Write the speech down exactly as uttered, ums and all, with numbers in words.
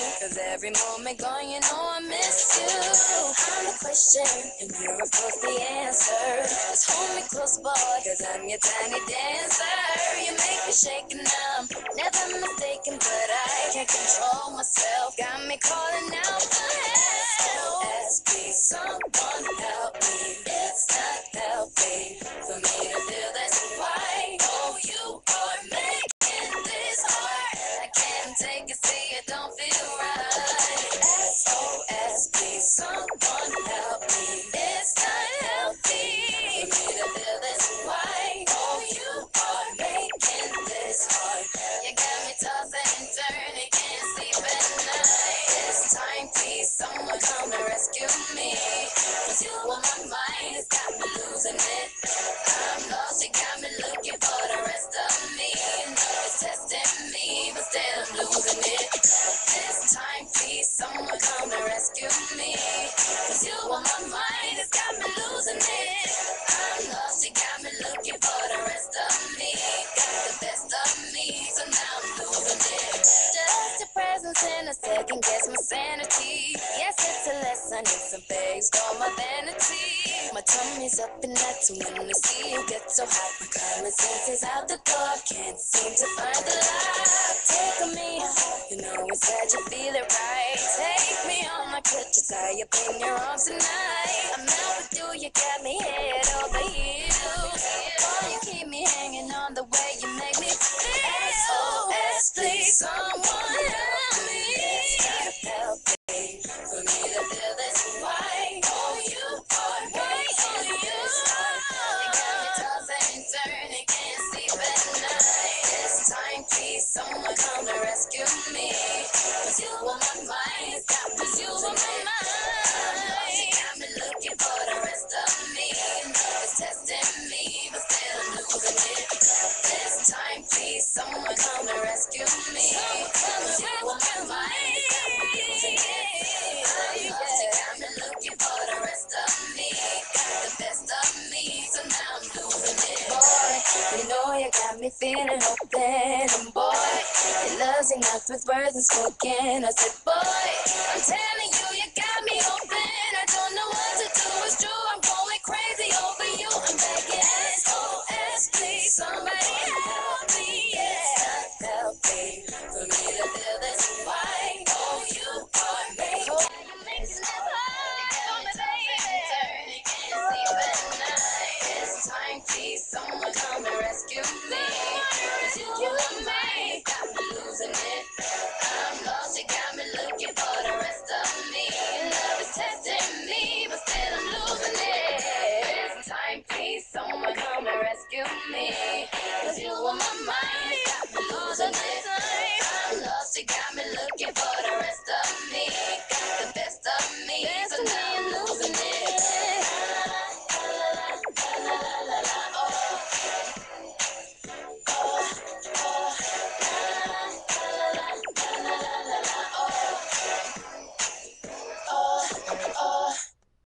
Cause every moment gone, you know I miss you. I'm the question, and you're of course the answer. Just hold me close, boy, cause I'm your tiny dancer. You make me shake and I'm never mistaken, but I can't control myself. Got me calling out for help. S P, someone help me. It's not healthy for me to feel this way. Oh, you are making this hard. I can't take it, see it don't feel right. S O S, please someone help me. It's not healthy for me to feel this way. Oh, you are making this hard. You got me tossing and turning, can't sleep at night. This time, please someone come and rescue me. Cause you on my mind, it's got me losing it. I'm lost, you got me looking for the rest of me. You know it's testing me, but still I'm losing it. This time, please someone come and rescue me. Cause you on my mind, it's got me losing it. I'm lost, you got me looking for the rest of me. Got the best of me, so now I'm losing it. Just your presence in a second, guess my sanity. Yes, it's a lesson, it's a based on my vanity. My tummy's up and that's when I see you get so hot. My common sense is out the door, can't seem to find the light. Take me, you know it's sad you feel it right. Take me on my crutches, tie up in your arms tonight. I'm out with you, you got me head over heels. Boy, you keep me hanging on the way you make me feel. S O S, please someone help me. It's not healthy for me to feel this way. Oh, you are making this hard. You got me tossing and turning, can't sleep at night. This time, please someone come and rescue me. Cause you on my mind, it's got me you on my mind. You got me looking for the rest of me. You know it's testing me, but still I'm losing it. This time, please someone come and rescue me. Cause you on my mind, it's got me losing it. I'm lost, you got me looking for the rest of me. Got the best of me, so now I'm losing it. Boy, you know you got me feeling open, and boy, your love's enough with words and spoken. I said,